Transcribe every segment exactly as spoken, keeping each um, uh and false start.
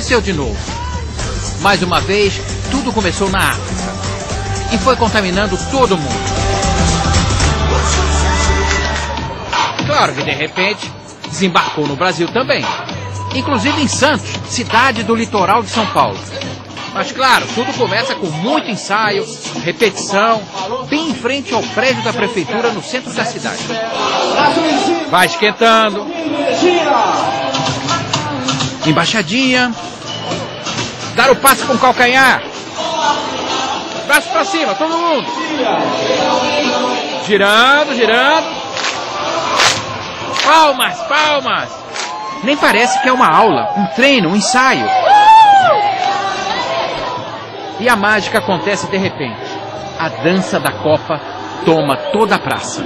aconteceu de novo. Mais uma vez, tudo começou na África e foi contaminando todo mundo. Claro que de repente desembarcou no Brasil também, inclusive em Santos, cidade do litoral de São Paulo. Mas claro, tudo começa com muito ensaio, repetição, bem em frente ao prédio da prefeitura no centro da cidade. Vai esquentando. Embaixadinha. Dar o passe com o calcanhar. Braço pra cima, todo mundo. Girando, girando. Palmas, palmas. Nem parece que é uma aula, um treino, um ensaio. E a mágica acontece de repente. A dança da Copa toma toda a praça.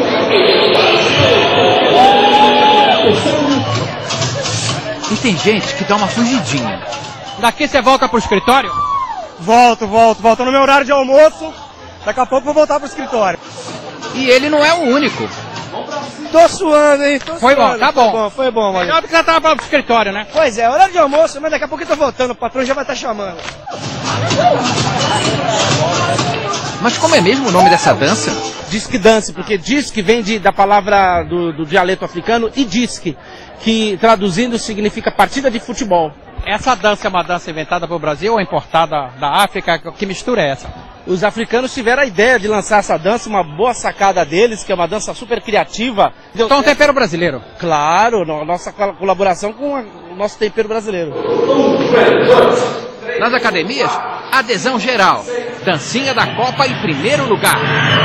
E tem gente que dá uma fugidinha. Daqui você volta pro escritório? Volto, volto, volto no meu horário de almoço. Daqui a pouco vou voltar pro escritório. E ele não é o único. Tô suando, hein? Tô foi suando. bom, tá bom. Foi bom, foi bom, mano. Melhor do que já tava pro escritório, né? Pois é, horário de almoço, mas daqui a pouco eu tô voltando. O patrão já vai estar chamando. Mas como é mesmo o nome dessa dança? Disque dance, porque disque vem de, da palavra do, do dialeto africano e disque, que traduzindo significa partida de futebol. Essa dança é uma dança inventada pelo Brasil ou importada da África? Que mistura é essa? Os africanos tiveram a ideia de lançar essa dança, uma boa sacada deles, que é uma dança super criativa. Então um tempero brasileiro? Claro, no, nossa colaboração com a, o nosso tempero brasileiro. Nas academias, adesão geral. Dancinha da Copa em primeiro lugar.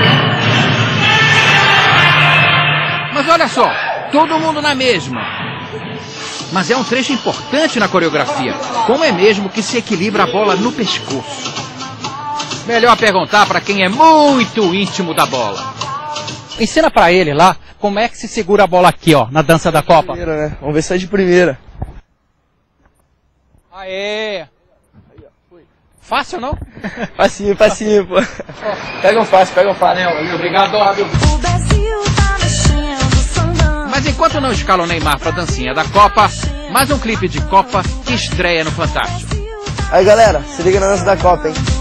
Mas olha só, todo mundo na mesma. Mas é um trecho importante na coreografia. Como é mesmo que se equilibra a bola no pescoço? Melhor perguntar para quem é muito íntimo da bola. Ensina para ele lá como é que se segura a bola aqui, ó, na dança da Copa. Primeira, né? Vamos ver se sai de primeira. Aê! Fácil, não? Facinho, facinho, pô. Pega um fácil, pega um fácil. Valeu, obrigado, Rádio. Mas enquanto não escala o Neymar pra dancinha da Copa, mais um clipe de Copa que estreia no Fantástico. Aí galera, se liga na dança da Copa, hein?